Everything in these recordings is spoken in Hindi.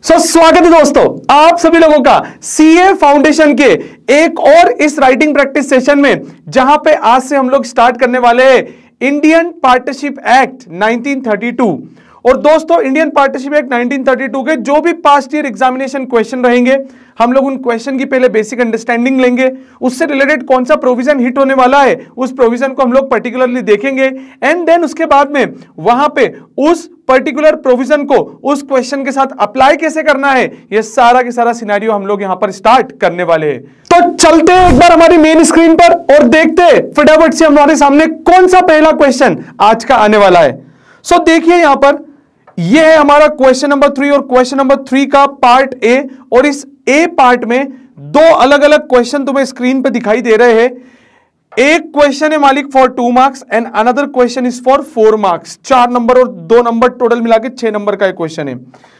स्वागत है दोस्तों आप सभी लोगों का सीए फाउंडेशन के एक और इस राइटिंग प्रैक्टिस सेशन में, जहां पे आज से हम लोग स्टार्ट करने वाले हैं इंडियन पार्टनरशिप एक्ट 1932। और दोस्तों इंडियन पार्टनरशिप एक्ट 1932 के जो भी पास्ट ईयर एग्जामिनेशन क्वेश्चन रहेंगे, हम लोग उन क्वेश्चन की पहले बेसिक अंडरस्टैंडिंग लेंगे, उससे रिलेटेड कौन सा प्रोविजन हिट होने वाला है उस प्रोविजन को हम लोग पर्टिकुलरली देखेंगे, एंड देन उसके बाद में वहां पे उस पर्टिकुलर प्रोविजन को उस क्वेश्चन के साथ अप्लाई कैसे करना है, ये सारा के सारा सिनेरियो हम लोग यहां पर स्टार्ट करने वाले हैं। तो चलते हैं एक बार हमारी मेन स्क्रीन पर और देखते हैं फटाफट से हमारे सामने कौन सा पहला क्वेश्चन आज का आने वाला है। सो देखिए यहां पर यह है हमारा क्वेश्चन नंबर 3 और क्वेश्चन नंबर 3 का पार्ट ए, और इस ए पार्ट में दो अलग अलग क्वेश्चन तुम्हें स्क्रीन पे दिखाई दे रहे हैं। एक क्वेश्चन है मालिक for 2 marks and another question is for 4 marks. 4 नंबर और 2 नंबर टोटल मिला के 6 नंबर का क्वेश्चन है।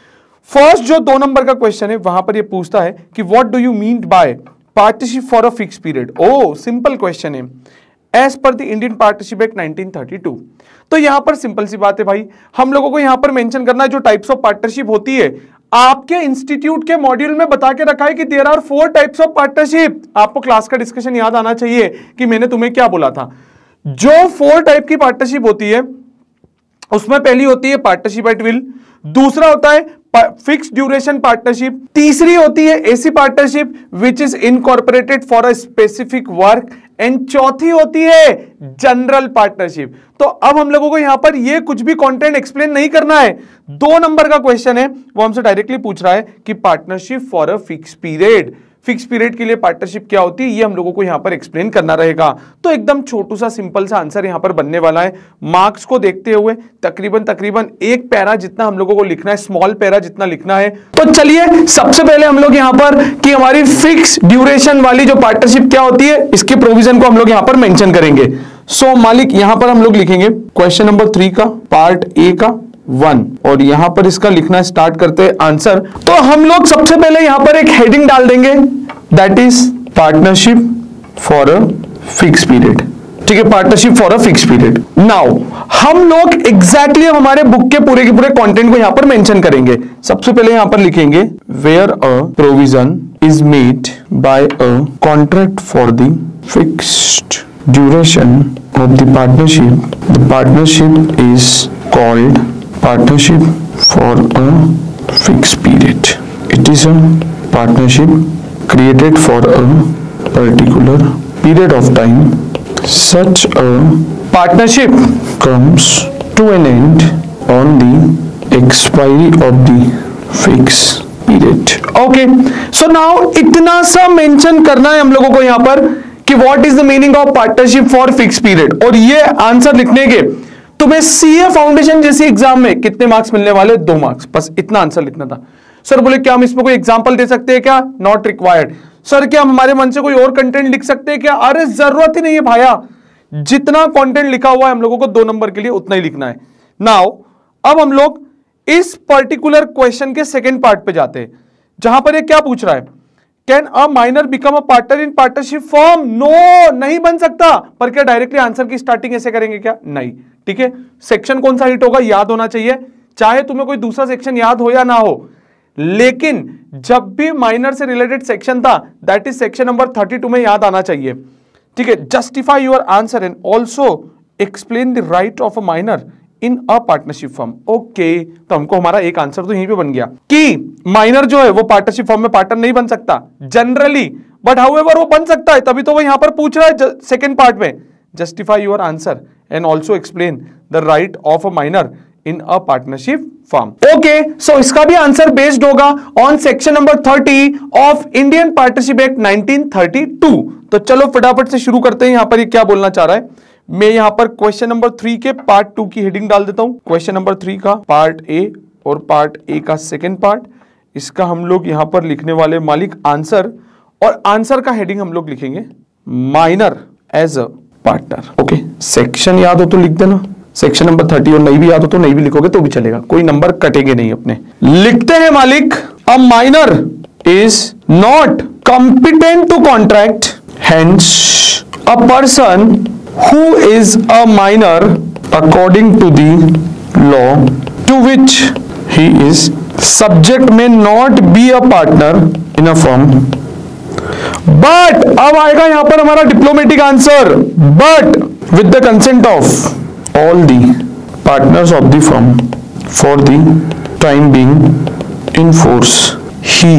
फर्स्ट जो 2 नंबर का क्वेश्चन है वहां पर यह पूछता है कि what do you mean by partnership for a fix period. ओ सिंपल क्वेश्चन है, as per the Indian partnership act 1932। तो यहां पर सिंपल सी बात है भाई, हम लोगों को यहां पर मेंशन करना है जो टाइप्स ऑफ पार्टनरशिप होती है। आपके इंस्टीट्यूट के मॉड्यूल में बता के रखा है कि there are 4 types of partnership. आपको क्लास का डिस्कशन याद आना चाहिए कि मैंने तुम्हें क्या बोला था। जो 4 टाइप की पार्टनरशिप होती है उसमें पहली होती है पार्टनरशिप एट विल, दूसरा होता है फिक्स ड्यूरेशन पार्टनरशिप, तीसरी होती है एसी partnership which is incorporated for a specific work, and चौथी होती है जनरल पार्टनरशिप। तो अब हम लोगों को यहां पर ये कुछ भी कंटेंट एक्सप्लेन नहीं करना है। 2 नंबर का क्वेश्चन है वो हमसे डायरेक्टली पूछ रहा है कि partnership for a fix period, fix period के लिए पार्टनरशिप क्या होती है, ये हम लोगों को यहां पर एक्सप्लेन करना रहेगा। तो एकदम छोटू सा सिंपल सा आंसर यहां पर बनने वाला है। मार्क्स को देखते हुए तकरीबन एक पैरा जितना हम लोगों को लिखना है, स्मॉल पैरा जितना लिखना है। तो चलिए सबसे पहले हम लोग यहां पर कि हमारी फिक्स ड्यूरेशन वाली जो पार्टनरशिप क्या होती है इसके प्रोविजन को हम लोग यहां पर मेंशन करेंगे। सो मालिक यहां पर हम लोग लिखेंगे क्वेश्चन नंबर 3 का पार्ट ए का 1, और यहां पर इसका लिखना स्टार्ट करते हैं आंसर। तो हम लोग सबसे पहले यहां पर एक हेडिंग डाल देंगे, that is partnership for a fix period. ठीक है, partnership for a fix period. Now हम लोग एग्जैक्टली हमारे बुक के पूरे कंटेंट को यहां पर मेंशन करेंगे। सबसे पहले यहां पर लिखेंगे where a provision is made by a contract for the fixed duration of the partnership is called partnership for a fixed period. It is a partnership created for a particular period of time. Such a partnership comes to an end on the expiry of the fixed period. Okay, so now इतना सा मेंशन करना है हम लोगों को यहाँ पर कि what is the meaning of partnership for fixed period, और ये आंसर लिखने के तुम्हें सीए फाउंडेशन जैसे एग्जाम में कितने मार्क्स मिलने वाले? 2 मार्क्स। बस इतना आंसर लिखना था। सर बोले क्या हम इसमें कोई एग्जांपल दे सकते हैं क्या? Not required. सर क्या हम हमारे मन से कोई और कंटेंट लिख सकते हैं क्या? अरे जरूरत ही नहीं है भाया, जितना कंटेंट लिखा हुआ है हम लोगों को 2 नंबर के लिए उतना ही लिखना है। नाउ अब हम लोग इस पर्टिकुलर क्वेश्चन के सेकेंड पार्ट पे जाते हैं, जहां पर ये क्या पूछ रहा है, can a minor become a partner in partnership form? No, नहीं बन सकता। पर क्या डायरेक्टली आंसर की स्टार्टिंग ऐसे करेंगे क्या? नहीं। ठीक है, सेक्शन कौन सा हिट होगा याद होना चाहिए, चाहे तुम्हें कोई दूसरा सेक्शन याद हो या ना हो, लेकिन जब भी माइनर से रिलेटेड सेक्शन था दैट इज सेक्शन नंबर 32 में याद आना चाहिए। ठीक है, justify your answer and also explain the right of a minor in a partnership form. Okay, तो हमको हमारा एक आंसर तो यहीं पे बन गया कि माइनर जो है वो पार्टनरशिप फॉर्म में पार्टनर नहीं बन सकता जनरली, बट हाउएवर वो बन सकता है। तभी तो वो यहां पर पूछ रहा है सेकंड पार्ट में, justify your answer and also explain the right of a minor in a partnership form. Okay, so इसका भी आंसर बेस्ड होगा on section number 30 of Indian partnership act 1932। तो चलो फटाफट से शुरू करते हैं। यहां पर ये क्या बोलना चाह रहा है, मैं यहां पर क्वेश्चन नंबर 3 के पार्ट 2 की हेडिंग डाल देता हूं। क्वेश्चन नंबर 3 का पार्ट ए और पार्ट ए का सेकेंड पार्ट, इसका हम लोग यहां पर लिखने वाले मालिक आंसर, और आंसर का हेडिंग हम लोग लिखेंगे minor as a partner. Okay, section याद हो तो लिख देना, सेक्शन नंबर 30, और नहीं भी याद हो तो नहीं भी लिखोगे तो भी चलेगा, कोई नंबर कटेंगे नहीं अपने। लिखते हैं मालिक, a minor is not competent to contract, hence a person who is a minor according to the law to which he is subject में not be a partner in a firm, but अब आएगा यहां पर हमारा diplomatic answer, but with the consent of all the partners of the firm for the time being in force he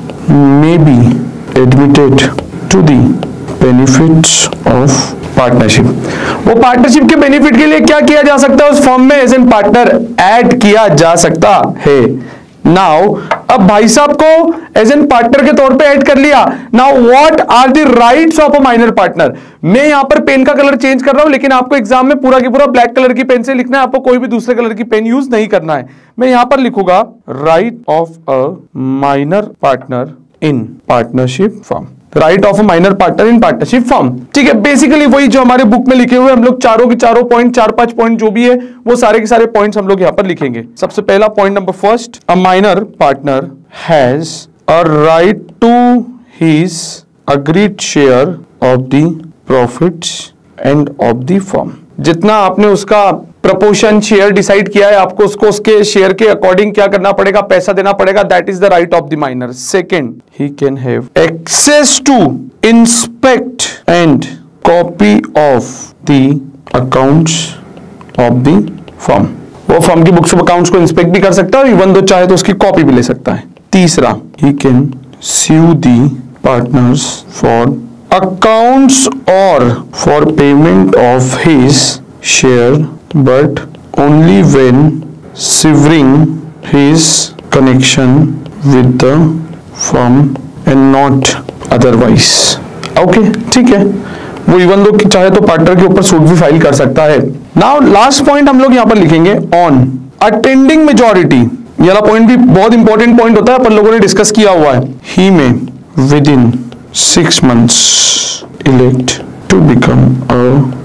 may be admitted to the benefits of partnership. वो पार्टनरशिप के बेनिफिट के लिए क्या किया जा सकता है, उस फॉर्म में एज एन पार्टनर ऐड किया जा सकता है। नाउ अब भाई साहब को एज एन पार्टनर के तौर पे ऐड कर लिया। Now what are the rights of a minor partner. मैं यहां पर पेन का कलर चेंज कर रहा हूं, लेकिन आपको एग्जाम में पूरा की पूरा ब्लैक कलर की पेन से लिखना है, आपको कोई भी दूसरे कलर की पेन यूज नहीं करना है। मैं यहां पर लिखूंगा right of a minor partner in partnership firm, right of a minor partner in partnership firm. ठीक है, बेसिकली वही जो हमारे बुक में लिखे हुए हम लोग चारों के चारों पॉइंट, 4-5 पॉइंट जो भी है वो सारे के सारे पॉइंट्स हम लोग यहां पर लिखेंगे। सबसे पहला point number first, a minor partner has a right to his agreed share of the profits and of the firm. जितना आपने उसका प्रपोर्शन शेयर डिसाइड किया है, आपको उसको उसके शेयर के अकॉर्डिंग क्या करना पड़ेगा, पैसा देना पड़ेगा। That is the right of the minor. Second, he can have access to inspect and copy of the accounts of the firm. वो फर्म की बुक्स ऑफ अकाउंट्स को इंस्पेक्ट भी कर सकता है, इवन दो चाहे तो उसकी कॉपी भी ले सकता है। तीसरा, he can sue the partners for accounts or for payment of his share, but only when severing his connection with the firm and not otherwise. Okay, ठीक है, वो इवन दो चाहे तो पार्टनर के ऊपर सूट भी फाइल कर सकता है। नाउ लास्ट पॉइंट हम लोग यहां पर लिखेंगे ऑन अटेंडिंग मेजॉरिटी। ये वाला पॉइंट भी बहुत इंपॉर्टेंट पॉइंट होता है, पर लोगों ने डिस्कस किया हुआ है। ही में within 6 months elect to become a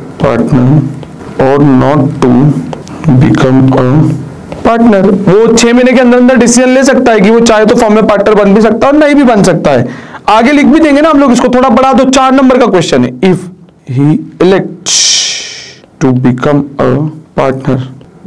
partner or not to become a partner। वो 6 महीने के अंदर अंदर डिसीजन ले सकता है कि वो चाहे तो फॉर्म में पार्टनर बन भी सकता है और नहीं भी बन सकता है। आगे लिख भी देंगे ना हम लोग इसको, थोड़ा बढ़ा दो, 4 नंबर का क्वेश्चन है। If he elects to become a partner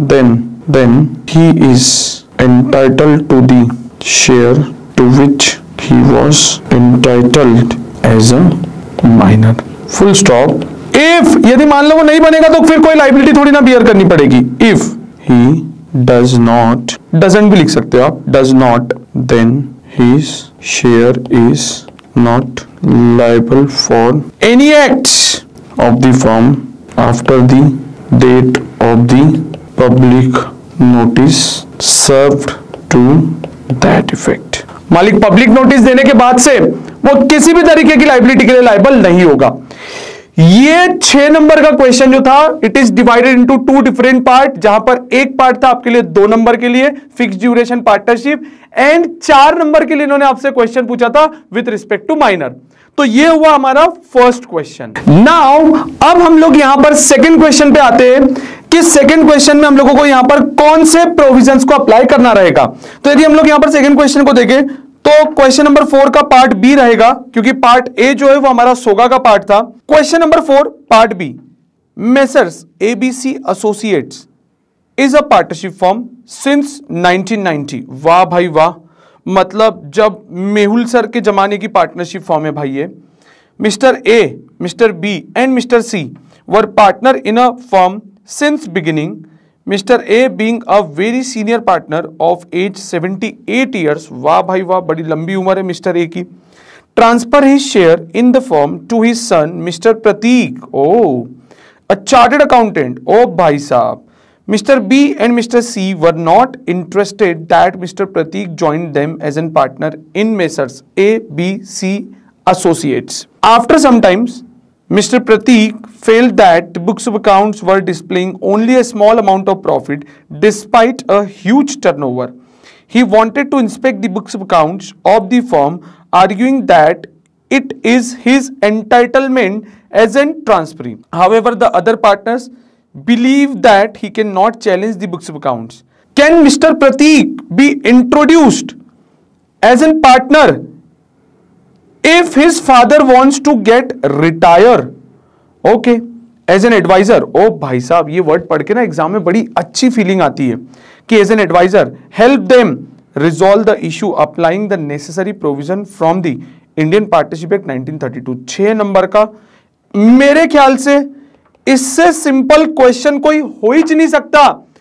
then he is entitled to the share to which he was entitled as a minor। full stop। if यदि मान लो वो नहीं बनेगा तो फिर कोई लाइबिलिटी थोड़ी ना बियर करनी पड़ेगी। if he does not, doesn't भी लिख सकते हो आप, does not, then his share is not liable for any acts of the firm after the date of the public notice served to that effect। मालिक पब्लिक नोटिस देने के बाद से वो किसी भी तरीके की लाइबिलिटी के लिए लाइबल नहीं होगा। ये 6 नंबर का क्वेश्चन जो था, it is divided into 2 different part, जहां पर एक पार्ट था आपके लिए 2 नंबर के लिए fix duration partnership, and 4 number के लिए इन्होंने आपसे क्वेश्चन पूछा था विद रिस्पेक्ट टू माइनर। तो ये हुआ हमारा फर्स्ट क्वेश्चन। नाउ अब हम लोग यहां पर सेकंड क्वेश्चन पे आते हैं कि सेकंड क्वेश्चन में हम लोगों को यहां पर कौन से प्रोविजंस को अप्लाई करना रहेगा। तो यदि हम लोग यहां पर सेकंड क्वेश्चन को देखें तो क्वेश्चन नंबर 4 का पार्ट बी रहेगा, क्योंकि पार्ट ए जो है वो हमारा सोगा का पार्ट था। Question number 4 part B, messrs ABC associates is a partnership firm since 1990। वाह भाई वाह, मतलब जब मेहुल सर के जमाने की पार्टनरशिप फर्म है भाई ये। Mister A, mister B and mister C were partner in a firm since beginning, Mr. A being a very senior partner of age 78 years, वाह भाई वाह, बड़ी लंबी उम्र है मिस्टर ए की, transfer his share in the firm to his son Mr. Prateek, a chartered accountant। ओ भाई साहब, Mr. B and Mr. C were not interested that Mr. Prateek joined them as a partner in Messrs. A, B, C Associates। After some times, Mr. Prateek felt that the books of accounts were displaying only a small amount of profit despite a huge turnover. He wanted to inspect the books of accounts of the firm, arguing that it is his entitlement as a transferee. However, the other partners believe that he cannot challenge the books of accounts. Can Mr. Prateek be introduced as a partner if his father wants to get retire? Okay, as an advisor। ओ भाई साहब, ये वर्ड पढ़ के ना एग्जाम में बड़ी अच्छी फीलिंग आती है कि as an advisor help them resolve the issue applying the necessary provision from the Indian partnership act 1932। 6 number का मेरे ख्याल से इससे सिंपल क्वेश्चन कोई हो ही नहीं सकता।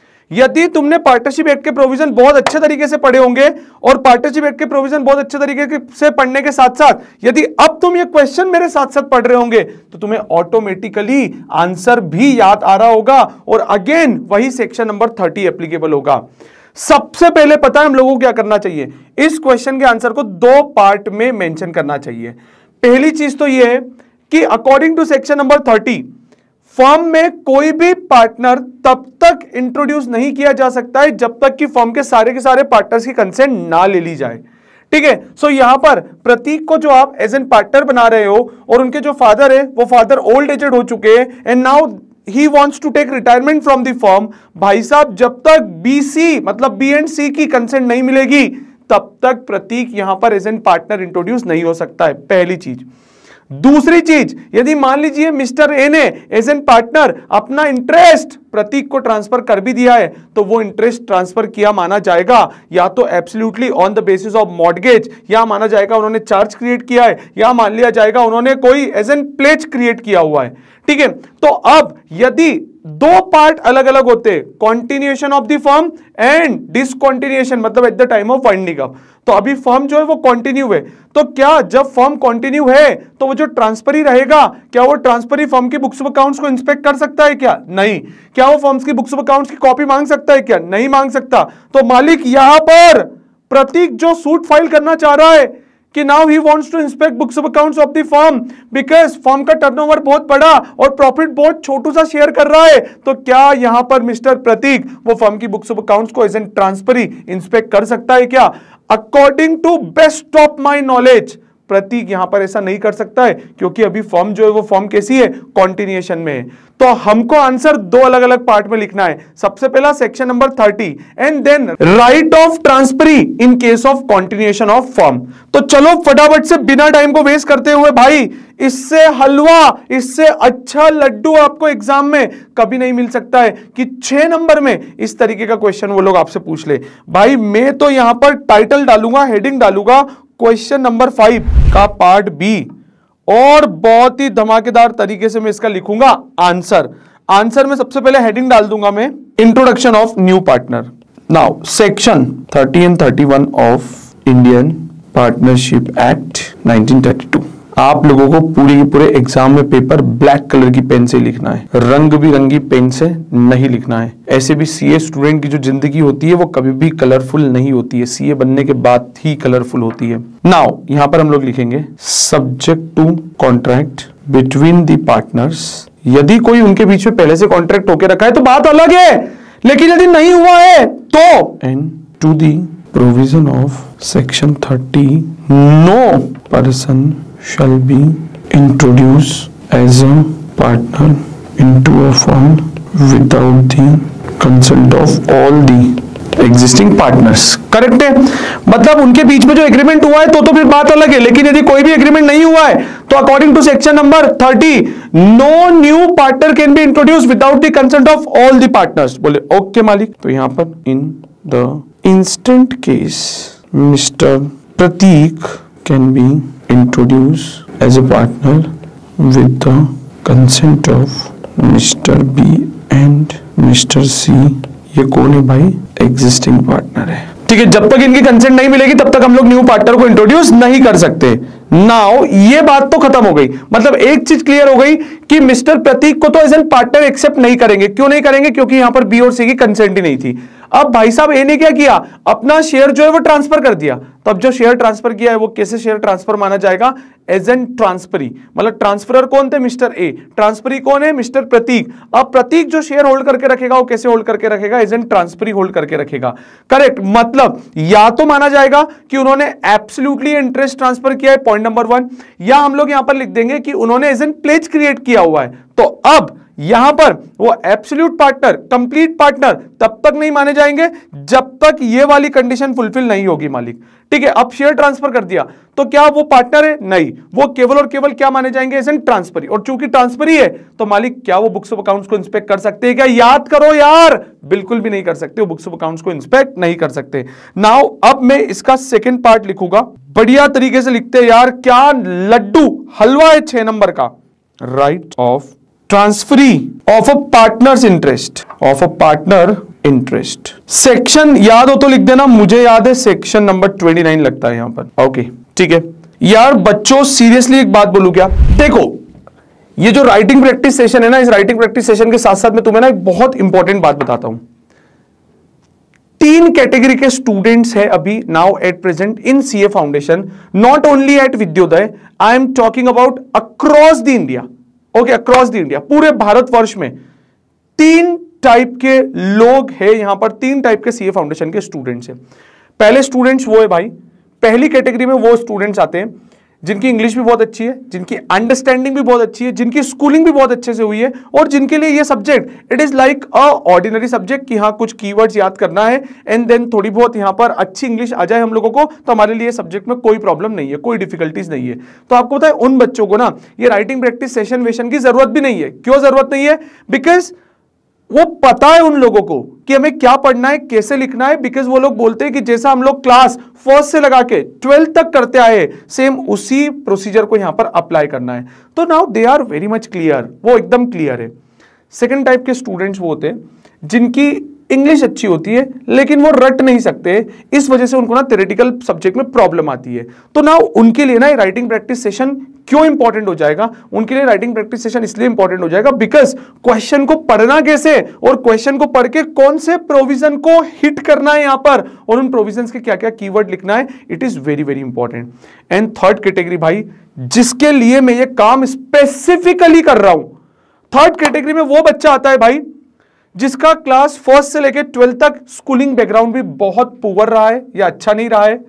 यदि तुमने पार्टनरशिप एक्ट के प्रोविजन बहुत अच्छे तरीके से पढ़े होंगे और पार्टनरशिप एक्ट के प्रोविजन बहुत अच्छे तरीके से पढ़ने के साथ साथ यदि अब तुम ये क्वेश्चन मेरे साथ साथ पढ़ रहे होंगे तो तुम्हें ऑटोमेटिकली आंसर भी याद आ रहा होगा और अगेन वही सेक्शन नंबर 30 एप्लीकेबल होगा। सबसे पहले पता है हम लोगों को क्या करना चाहिए, इस क्वेश्चन के आंसर को 2 पार्ट में मेंशन करना चाहिए। पहली चीज तो यह है कि according to section number 30 firm में कोई भी पार्टनर तब तक इंट्रोड्यूस नहीं किया जा सकता है जब तक कि फर्म के सारे पार्टनर्स की कंसेंट ना ले ली जाए। ठीक है, सो यहां पर प्रतीक को जो आप एज एन पार्टनर बना रहे हो और उनके जो फादर है वो फादर ओल्ड एजेड हो चुके हैं and now he wants to take retirement from the firm. भाई साहब जब तक बीसी मतलब बी एंड सी की कंसेंट नहीं मिलेगी तब तक प्रतीक यहां पर एज एन पार्टनर इंट्रोड्यूस नहीं हो सकता है, पहली चीज। दूसरी चीज, यदि मान लीजिए मिस्टर ए ने एज एन पार्टनर अपना इंटरेस्ट प्रतीक को ट्रांसफर कर भी दिया है तो वो इंटरेस्ट ट्रांसफर किया माना जाएगा या तो absolutely on the basis of mortgage, या माना जाएगा उन्होंने चार्ज क्रिएट किया है, या मान लिया जाएगा उन्होंने कोई एज एन प्लेज क्रिएट किया हुआ है। ठीक है, तो अब यदि 2 पार्ट अलग अलग होते, continuation of the firm and discontinuation मतलब at the time of winding up, तो अभी फर्म जो है वो कंटिन्यू है, तो क्या जब फर्म कंटिन्यू है तो वो जो ट्रांसफरी रहेगा क्या वो ट्रांसफरी फर्म की बुक्स ऑफ अकाउंट्स को इंस्पेक्ट कर सकता है क्या? नहीं। क्या वो फर्म्स की बुक्स ऑफ अकाउंट्स की कॉपी मांग सकता है क्या? नहीं मांग सकता। तो मालिक यहां पर प्रतीक जो सूट फाइल करना चाह रहा है कि now he wants to inspect books of accounts of the firm because firm का टर्नओवर बहुत बड़ा और प्रॉफिट बहुत छोटू सा शेयर कर रहा है, तो क्या यहां पर मिस्टर प्रतीक वो फर्म की बुक्स ऑफ अकाउंट्स को एज एन ट्रांसफरी इंस्पेक्ट कर सकता है क्या? According to best of my knowledge Prateek यहां पर ऐसा नहीं कर सकता है क्योंकि अभी फर्म जो है वो फर्म कैसी है, कॉन्टिन्यूएशन में है। तो हमको आंसर 2 अलग अलग पार्ट में लिखना है। सबसे पहला section number 30 and then right of transferee in case of continuation of firm. तो चलो फटाफट से बिना टाइम को वेस्ट करते हुए भाई, इससे हलवा, इससे अच्छा लड्डू आपको एग्जाम में कभी नहीं मिल सकता है कि 6 नंबर में इस तरीके का क्वेश्चन वो लोग आपसे पूछ ले। भाई मैं तो यहां पर टाइटल डालूंगा, हेडिंग डालूंगा क्वेश्चन नंबर 5 का पार्ट बी और बहुत ही धमाकेदार तरीके से मैं इसका लिखूंगा आंसर में सबसे पहले हेडिंग डाल दूंगा मैं introduction of new partner. Now section 30 and 31 of Indian partnership act 1932। आप लोगों को पूरे एग्जाम में पेपर ब्लैक कलर की पेन से लिखना है, रंग बिरंगी पेन से नहीं लिखना है। ऐसे भी सीए स्टूडेंट की जो जिंदगी होती है वो कभी भी कलरफुल नहीं होती है, सीए बनने के बाद ही कलरफुल होती है। नाउ यहां पर हम लोग लिखेंगे subject to contract between the partners. यदि कोई उनके बीच में पहले से कॉन्ट्रैक्ट होके रखा है तो बात अलग है, लेकिन यदि नहीं हुआ है तो and to the provision of section 30 no person shall be introduced as a partner into a firm without the consent of all the existing partners। Correct है, मतलब उनके बीच में जो एग्रीमेंट हुआ है तो फिर बात अलग है, लेकिन यदि कोई भी एग्रीमेंट नहीं हुआ है तो according to section number 30 no new partner can be introduce without the consent of all the partners. बोले ओके मालिक। तो यहां पर in the instant case mister Prateek can be introduced as a partner with the consent of Mr. B and Mr. C। ये कौन है भाई? एग्जिस्टिंग पार्टनर है। ठीक है, जब तक इनकी कंसेंट नहीं मिलेगी तब तक हम लोग न्यू पार्टनर को इंट्रोड्यूस नहीं कर सकते। नाउ ये बात तो खत्म हो गई, मतलब एक चीज क्लियर हो गई कि मिस्टर प्रतीक को तो एज एन पार्टनर एक्सेप्ट नहीं करेंगे। क्यों नहीं करेंगे? क्योंकि यहां पर बी और सी की कंसेंट ही नहीं थी। अब भाई साहब ए ने क्या किया, अपना शेयर जो है वो ट्रांसफर कर दिया। तो अब जो शेयर ट्रांसफर किया है वो कैसे शेयर ट्रांसफर माना जाएगा? As an transferee. मतलब ट्रांसफरर कौन थे? Mister A. ट्रांसफरी कौन है? मिस्टर प्रतीक। अब प्रतीक जो शेयर होल्ड करके रखेगा वो कैसे होल्ड करके रखेगा? एज एन ट्रांसफरी होल्ड करके रखेगा। करेक्ट, मतलब या तो माना जाएगा कि उन्होंने एब्सोल्युटली इंटरेस्ट ट्रांसफर किया है, पॉइंट नंबर 1, या हम लोग यहां पर लिख देंगे कि उन्होंने एज एन प्लेज क्रिएट किया हुआ है। तो अब यहां पर वो एब्सोल्यूट पार्टनर, कंप्लीट पार्टनर तब तक नहीं माने जाएंगे जब तक ये वाली कंडीशन फुलफिल नहीं होगी मालिक। ठीक है, अब शेयर ट्रांसफर कर दिया तो क्या वो पार्टनर है? नहीं, वो केवल और केवल क्या माने जाएंगे? As an transferee. और चूंकि ट्रांसफरी है तो मालिक क्या वो बुक्स ऑफ अकाउंट्स को इंस्पेक्ट कर सकते हैं क्या? याद करो यार, बिल्कुल भी नहीं कर सकते, वो बुक्स ऑफ अकाउंट्स को इंस्पेक्ट नहीं कर सकते। नाउ अब मैं इसका सेकंड पार्ट लिखूंगा, बढ़िया तरीके से लिखते हैं यार, क्या लड्डू हलवा है 6 नंबर का। Right of transferee of a partners interest, of a partner interest. Section याद हो तो लिख देना, मुझे याद है सेक्शन नंबर 29 लगता है यहां पर। ओके ठीक है यार बच्चों, सीरियसली एक बात बोलूं क्या? देखो ये जो राइटिंग प्रैक्टिस सेशन है ना, इस राइटिंग प्रैक्टिस सेशन के साथ साथ मैं तुम्हें ना एक बहुत इंपॉर्टेंट बात बताता हूं। 3 कैटेगरी के स्टूडेंट्स है अभी now at present in CA foundation, not only at Vidyoday, I am talking about across the India. Okay, across the India, पूरे भारतवर्ष में 3 टाइप के लोग हैं यहां पर, 3 टाइप के सीए फाउंडेशन के स्टूडेंट्स हैं। पहले स्टूडेंट्स वो है भाई, पहली कैटेगरी में वो स्टूडेंट्स आते हैं जिनकी इंग्लिश भी बहुत अच्छी है, जिनकी अंडरस्टैंडिंग भी बहुत अच्छी है, जिनकी स्कूलिंग भी बहुत अच्छे से हुई है, और जिनके लिए ये subject it is like a ordinary subject कि हाँ कुछ कीवर्ड्स याद करना है एंड देन थोड़ी बहुत यहां पर अच्छी इंग्लिश आ जाए हम लोगों को, तो हमारे लिए सब्जेक्ट में कोई प्रॉब्लम नहीं है, कोई डिफिकल्टीज नहीं है। तो आपको पता है उन बच्चों को ना ये राइटिंग प्रैक्टिस सेशन वेशन की जरूरत भी नहीं है। क्यों जरूरत नहीं है? बिकॉज वो पता है उन लोगों को कि हमें क्या पढ़ना है, कैसे लिखना है। बिकॉज वो लोग बोलते हैं कि जैसा हम लोग क्लास 1st से लगा के 12th तक करते आए, सेम उसी प्रोसीजर को यहां पर अप्लाई करना है। तो now they are very much clear, वो एकदम क्लियर है। सेकेंड टाइप के स्टूडेंट्स वो होते हैं जिनकी इंग्लिश अच्छी होती है लेकिन वो रट नहीं सकते, इस वजह से उनको ना थ्योरेटिकल सब्जेक्ट में प्रॉब्लम आती है। तो ना उनके लिए ना राइटिंग प्रैक्टिस सेशन क्यों इंपॉर्टेंट हो जाएगा? उनके लिए राइटिंग प्रैक्टिस सेशन इसलिए इंपॉर्टेंट हो जाएगा बिकॉज क्वेश्चन को पढ़ना कैसे और क्वेश्चन को पढ़ के कौन से प्रोविजन को हिट करना है यहां पर, और उन प्रोविजन के क्या क्या कीवर्ड लिखना है, it is very very important. And third category भाई, जिसके लिए मैं ये काम स्पेसिफिकली कर रहा हूं, थर्ड कैटेगरी में वो बच्चा आता है भाई जिसका क्लास 1st से लेकर 12th तक स्कूलिंग बैकग्राउंड भी बहुत पुअर रहा है या अच्छा नहीं रहा है।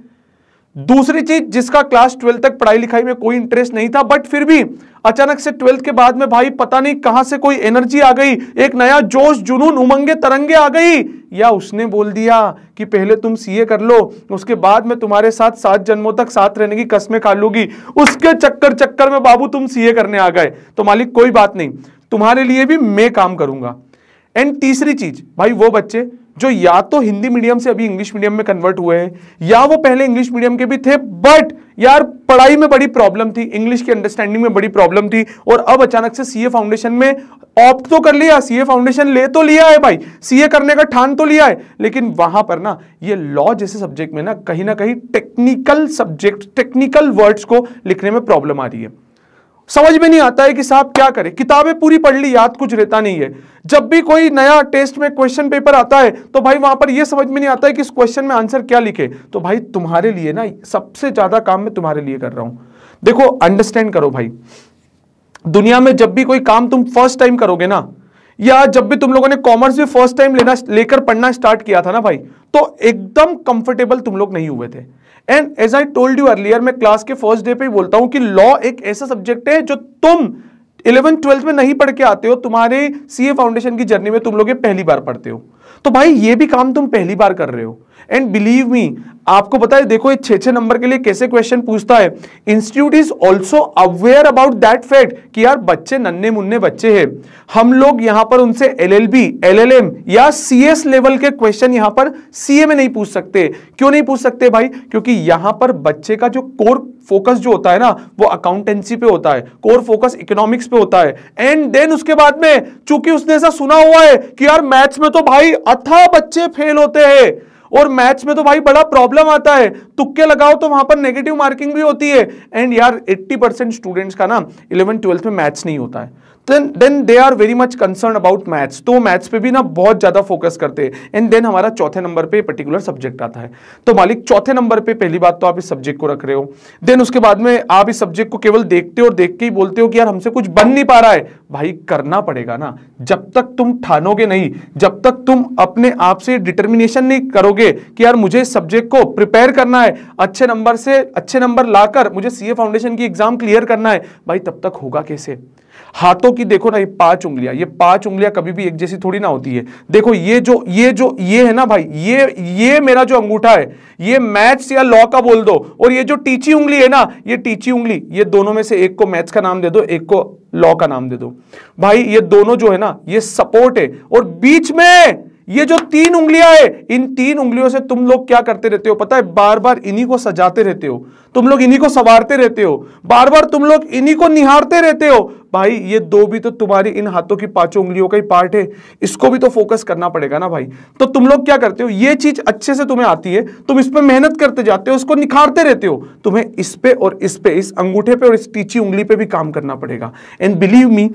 दूसरी चीज, जिसका क्लास 12th तक पढ़ाई लिखाई में कोई इंटरेस्ट नहीं था, बट फिर भी अचानक से 12th के बाद में भाई पता नहीं कहां से कोई एनर्जी आ गई, एक नया जोश जुनून उमंगे तरंगे आ गई, या उसने बोल दिया कि पहले तुम सीए कर लो, उसके बाद में तुम्हारे साथ 7 जन्मों तक साथ रहने की कस्में खा लूंगी, उसके चक्कर में बाबू तुम सीए करने आ गए। तो मालिक कोई बात नहीं, तुम्हारे लिए भी मैं काम करूंगा। एंड तीसरी चीज भाई, वो बच्चे जो या तो हिंदी मीडियम से अभी इंग्लिश मीडियम में कन्वर्ट हुए हैं, या वो पहले इंग्लिश मीडियम के भी थे बट यार पढ़ाई में बड़ी प्रॉब्लम थी, इंग्लिश की अंडरस्टैंडिंग में बड़ी प्रॉब्लम थी, और अब अचानक से सीए फाउंडेशन में ऑप्ट तो कर लिया, सीए फाउंडेशन ले तो लिया है भाई, सीए करने का ठान तो लिया है, लेकिन वहां पर ना ये लॉ जैसे सब्जेक्ट में ना कहीं टेक्निकल सब्जेक्ट, टेक्निकल वर्ड्स को लिखने में प्रॉब्लम आ रही है। समझ में नहीं आता है कि साहब क्या करें, किताबें पूरी पढ़ ली, याद कुछ रहता नहीं है। जब भी कोई नया टेस्ट में क्वेश्चन पेपर आता है तो भाई वहां पर यह समझ में नहीं आता है कि इस क्वेश्चन में आंसर क्या लिखे। तो भाई तुम्हारे लिए ना सबसे ज्यादा काम मैं तुम्हारे लिए कर रहा हूं। देखो अंडरस्टैंड करो भाई, दुनिया में जब भी कोई काम तुम फर्स्ट टाइम करोगे ना, या जब भी तुम लोगों ने कॉमर्स भी फर्स्ट टाइम लेकर पढ़ना स्टार्ट किया था ना भाई, तो एकदम कंफर्टेबल तुम लोग नहीं हुए थे। And as I told you earlier, मैं क्लास के फर्स्ट डे पे ही बोलता हूं कि लॉ एक ऐसा सब्जेक्ट है जो तुम 11th 12th में नहीं पढ़ के आते हो, तुम्हारे सीए फाउंडेशन की जर्नी में तुम लोग ये पहली बार पढ़ते हो। तो भाई ये भी काम तुम पहली बार कर रहे हो। एंड बिलीव मी, आपको पता है, देखो ये 6-6 नंबर के लिए कैसे क्वेश्चन पूछता है। Institute is also aware about that fact कि यार बच्चे नन्हे मुन्ने बच्चे हैं, हम लोग यहां पर उनसे LLB, LLM या CS लेवल के क्वेश्चन यहां पर सीए में नहीं पूछ सकते। क्यों नहीं पूछ सकते भाई? क्योंकि यहां पर बच्चे का जो कोर फोकस जो होता है ना, वो अकाउंटेंसी पे होता है, कोर फोकस इकोनॉमिक्स पे होता है। एंड देन उसके बाद में चूंकि उसने ऐसा सुना हुआ है कि यार मैथ्स में तो भाई अथाह बच्चे फेल होते हैं, और मैथ्स में तो भाई बड़ा प्रॉब्लम आता है, तुक्के लगाओ तो वहां पर नेगेटिव मार्किंग भी होती है। एंड यार 80% स्टूडेंट्स का ना 11th 12th में मैथ्स नहीं होता है, then they are very much concern about maths, तो मैथ्स पे भी ना बहुत ज्यादा फोकस करते हैं। एंड देन हमारा चौथे नंबर पे पर्टिकुलर सब्जेक्ट आता है। तो मालिक चौथे नंबर पे पहली बात तो आप इस सब्जेक्ट को रख रहे हो, देन उसके बाद में आप इस सब्जेक्ट को केवल देखते हो और देख के ही बोलते हो कि यार हमसे कुछ बन नहीं पा रहा है। भाई करना पड़ेगा ना, जब तक तुम ठानोगे नहीं, जब तक तुम अपने आप से डिटर्मिनेशन नहीं करोगे कि यार मुझे इस सब्जेक्ट को प्रिपेयर करना है, अच्छे नंबर से अच्छे नंबर लाकर मुझे सीए फाउंडेशन की एग्जाम क्लियर करना है, भाई तब तक होगा कैसे? हाथों की देखो ना, ये 5 उंगलियां, ये 5 उंगलियां कभी भी एक जैसी थोड़ी ना होती है। देखो ये है ना भाई, ये मेरा जो अंगूठा है, ये मैथ्स या लॉ का बोल दो, और ये जो टीची उंगली है ना, ये टीची उंगली, ये दोनों में से एक को मैथ्स का नाम दे दो, एक को लॉ का नाम दे दो। भाई ये दोनों जो है ना, ये सपोर्ट है, और बीच में ये जो 3 उंगलियां है, इन 3 उंगलियों से तुम लोग क्या करते रहते हो पता है? बार बार इन्हीं को सजाते रहते हो, तुम लोग इन्हीं को संवारते रहते हो, बार बार तुम लोग इन्हीं को निहारते रहते हो। भाई ये 2 भी तो तुम्हारी इन हाथों की 5 उंगलियों का ही पार्ट है, इसको भी तो फोकस करना पड़ेगा ना भाई। तो तुम लोग क्या करते हो, ये चीज अच्छे से तुम्हें आती है, तुम इस पे मेहनत करते जाते हो, उसको निखारते रहते हो, तुम्हें इस पे और इस पे, इस अंगूठे पे और इस टीची उंगली पे भी काम करना पड़ेगा। एंड बिलीव मी,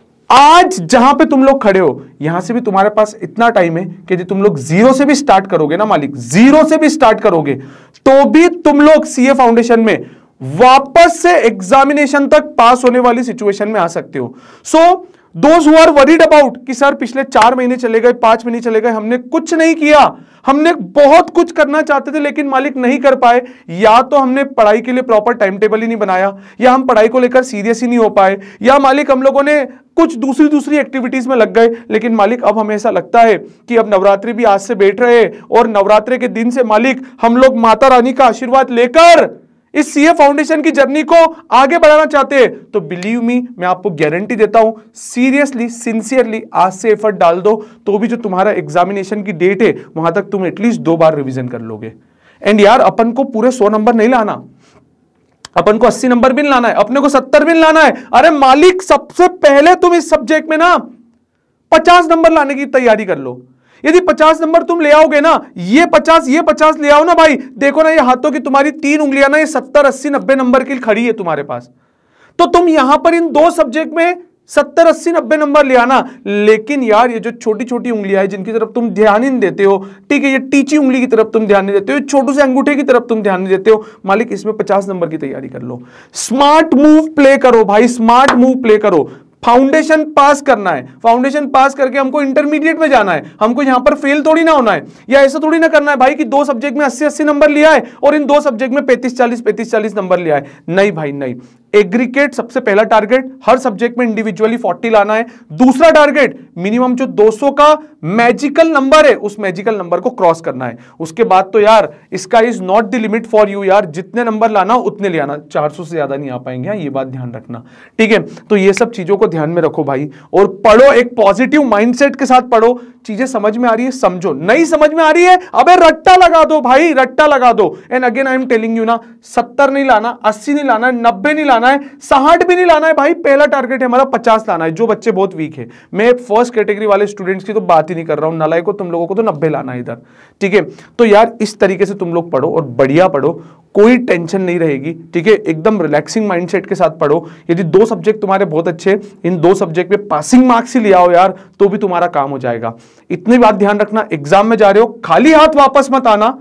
आज जहां पे तुम लोग खड़े हो, यहां से भी तुम्हारे पास इतना टाइम है कि यदि तुम लोग 0 से भी स्टार्ट करोगे ना मालिक, 0 से भी स्टार्ट करोगे, तो भी तुम लोग सीए फाउंडेशन में वापस से एग्जामिनेशन तक पास होने वाली सिचुएशन में आ सकते हो। So those who are worried about कि सर पिछले 4 महीने चले गए, 5 महीने चले गए, हमने कुछ नहीं किया, हमने बहुत कुछ करना चाहते थे लेकिन मालिक नहीं कर पाए, या तो हमने पढ़ाई के लिए प्रॉपर टाइम टेबल ही नहीं बनाया, या हम पढ़ाई को लेकर सीरियस ही नहीं हो पाए, या मालिक हम लोगों ने कुछ दूसरी एक्टिविटीज में लग गए। लेकिन मालिक अब हमें ऐसा लगता है कि अब नवरात्रि भी आज से बैठ रहे हैं, और नवरात्रि के दिन से मालिक हम लोग माता रानी का आशीर्वाद लेकर इस सीए फाउंडेशन की जर्नी को आगे बढ़ाना चाहते हैं। तो बिलीव मी, मैं आपको गारंटी देता हूं, सीरियसली सिंसियरली आज से एफर्ट डाल दो, तो भी जो तुम्हारा एग्जामिनेशन की डेट है वहां तक तुम एटलीस्ट 2 बार रिवीजन कर लोगे। एंड यार अपन को पूरे 100 नंबर नहीं लाना, अपन को 80 नंबर भी लाना है, अपने को 70 भी लाना है। अरे मालिक, सबसे पहले तुम इस सब्जेक्ट में ना 50 नंबर लाने की तैयारी कर लो। यदि 50 नंबर तुम ले आओगे ना, ये 50 ले आओ ना भाई, देखो ना ये हाथों की तुम्हारी 3 उंगलियां ना, ये 70 80 90 नंबर की खड़ी है तुम्हारे पास। तो तुम यहां पर इन 2 सब्जेक्ट में 70 80 90 नंबर ले आना। लेकिन यार ये जो छोटी छोटी उंगलियां है जिनकी तरफ तुम ध्यान ही नहीं देते हो, ठीक है, ये टीची उंगली की तरफ तुम ध्यान नहीं देते हो, छोटू से अंगूठे की तरफ तुम ध्यान नहीं देते हो, मालिक इसमें 50 नंबर की तैयारी कर लो। स्मार्ट मूव प्ले करो भाई, स्मार्ट मूव प्ले करो। फाउंडेशन पास करना है, फाउंडेशन पास करके हमको इंटरमीडिएट में जाना है, हमको यहां पर फेल थोड़ी ना होना है, या ऐसा थोड़ी ना करना है भाई कि 2 सब्जेक्ट में 80 80 नंबर लिया है और इन 2 सब्जेक्ट में 35 40 नंबर लिया है। नहीं भाई नहीं, एग्रीगेट सबसे पहला टारगेट, हर सब्जेक्ट में इंडिविजुअली 40 लाना है। दूसरा टारगेट, मिनिमम जो 200 का मैजिकल नंबर है, उस मैजिकल नंबर को क्रॉस करना है। उसके बाद तो यार इसका is not the limit for you यार, जितने नंबर लाना उतने ले आना, 400 से ज्यादा नहीं आ पाएंगे, ये बात ध्यान रखना, ठीक है। तो ये सब चीजों को ध्यान में रखो भाई, और पढ़ो एक पॉजिटिव माइंडसेट के साथ पढ़ो। चीजें समझ में आ रही है समझो, नहीं समझ में आ रही है अबे रट्टा लगा दो भाई, रट्टा लगा दो। And again I am telling you ना, 70 नहीं लाना, 80 नहीं लाना, 90 नहीं लाना है, 60 भी नहीं लाना है भाई। पहला टारगेट है हमारा 50 लाना है, जो बच्चे बहुत वीक है। मैं फर्स्ट कैटेगरी वाले स्टूडेंट्स की तो बात ही नहीं कर रहा हूं, नालायक को तुम लोगों को तो 90 लाना है इधर, ठीक है। तो यार इस तरीके से तुम लोग पढ़ो और बढ़िया पढ़ो, कोई टेंशन नहीं रहेगी, ठीक है। एकदम रिलैक्सिंग माइंडसेट के साथ पढ़ो। यदि 2 सब्जेक्ट तुम्हारे बहुत अच्छे, इन 2 सब्जेक्ट में पासिंग मार्क्स ही ले आओ यार, तो भी तुम्हारा काम हो जाएगा। इतनी बात ध्यान रखना, एग्जाम में जा रहे हो खाली हाथ वापस मत आना,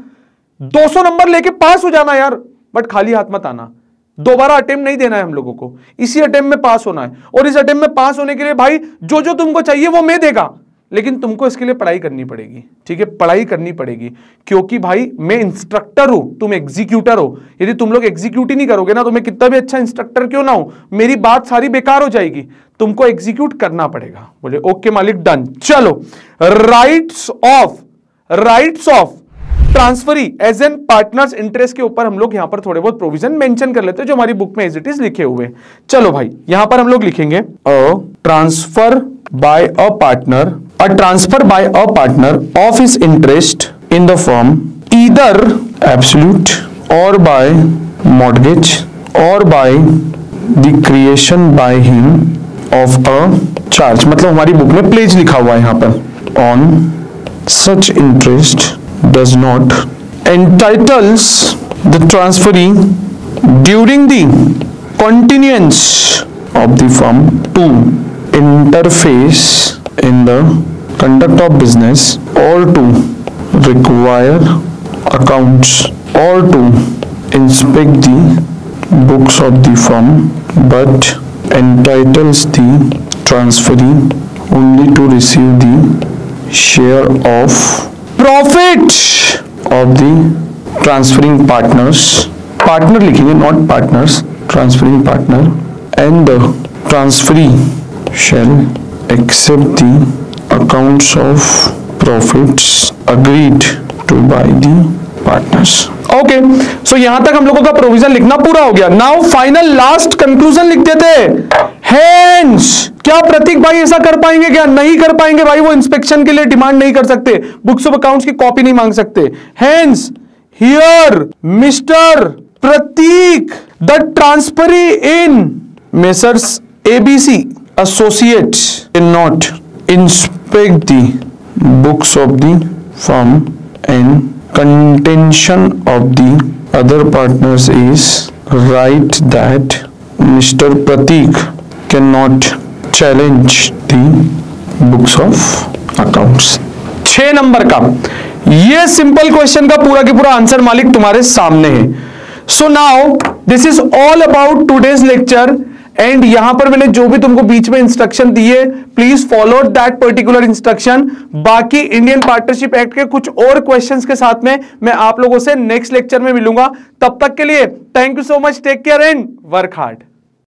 200 नंबर लेके पास हो जाना यार, बट खाली हाथ मत आना। दोबारा अटेम्प्ट नहीं देना है हम लोगों को, इसी अटेम्प्ट में पास होना है। और इस अटेम्प्ट में पास होने के लिए भाई जो जो तुमको चाहिए वो मैं देगा, लेकिन तुमको इसके लिए पढ़ाई करनी पड़ेगी, ठीक है, पढ़ाई करनी पड़ेगी। क्योंकि भाई मैं इंस्ट्रक्टर हूं, तुम एग्जीक्यूटर हो। यदि तुम लोग एग्जीक्यूट ही नहीं करोगे ना, तो मैं कितना भी अच्छा इंस्ट्रक्टर क्यों ना हो, मेरी बात सारी बेकार हो जाएगी। तुमको एग्जीक्यूट करना पड़ेगा। बोले ओके मालिक, डन। चलो, rights of transferee as an partners interest के ऊपर हम लोग यहां पर थोड़े बहुत प्रोविजन मेंशन कर लेते हैं, जो हमारी बुक में एज इट इज लिखे हुए। चलो भाई, यहां पर हम लोग लिखेंगे a transfer by a partner of his interest in the firm either absolute or by mortgage or by the creation by him of a charge। मतलब हमारी बुक में प्लेज लिखा हुआ है यहां पर, on such interest does not entitles the transferee during the continuance of the firm to interface in the conduct of business or to require accounts or to inspect the books of the firm, but entitles the transferee only to receive the share of profit of the transferring partners, partner लिखेंगे not partners, transferring partner, and the transferee shall accept the accounts of profits agreed to by the partners. Okay, so यहां तक हम लोगों का प्रोविजन लिखना पूरा हो गया. नाउ फाइनल लास्ट कंक्लूजन लिख देते हैं. हेंस, क्या प्रतीक भाई ऐसा कर पाएंगे? क्या नहीं कर पाएंगे भाई? वो इंस्पेक्शन के लिए डिमांड नहीं कर सकते, बुक्स ऑफ अकाउंट्स की कॉपी नहीं मांग सकते. Hence here mister Prateek the transferee in messrs ABC associates cannot inspect the books of the firm and contention of the other partners is right that Mr. Pratik cannot challenge the books of accounts. 6 number का ये सिंपल क्वेश्चन का पूरा के पूरा आंसर मालिक तुम्हारे सामने है. So now this is all about today's lecture. And यहां पर मैंने जो भी तुमको बीच में इंस्ट्रक्शन दिए, please follow that particular instruction. बाकी इंडियन पार्टनरशिप एक्ट के कुछ और क्वेश्चंस के साथ में मैं आप लोगों से नेक्स्ट लेक्चर में मिलूंगा. तब तक के लिए thank you so much. Take care and work hard.